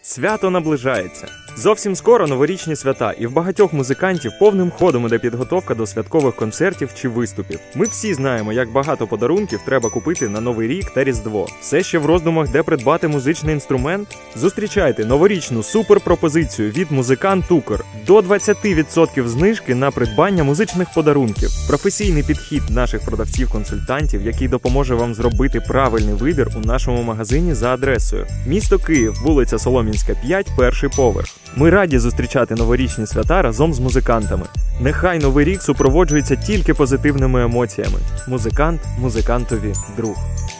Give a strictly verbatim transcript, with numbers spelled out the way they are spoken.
Свято наближається. Зовсім скоро новорічні свята, і в багатьох музикантів повним ходом іде підготовка до святкових концертів чи виступів. Ми всі знаємо, як багато подарунків треба купити на Новий рік та Різдво. Все ще в роздумах, де придбати музичний інструмент? Зустрічайте новорічну суперпропозицію від Музикант Укр. До двадцять відсотків знижки на придбання музичних подарунків. Професійний підхід наших продавців-консультантів, який допоможе вам зробити правильний вибір у нашому магазині за адресою. Місто Київ, вулиця Солом'янська, п'ять, перший поверх. Ми раді зустрічати новорічні свята разом з музикантами. Нехай Новий рік супроводжується тільки позитивними емоціями. Музикант музикантові друг.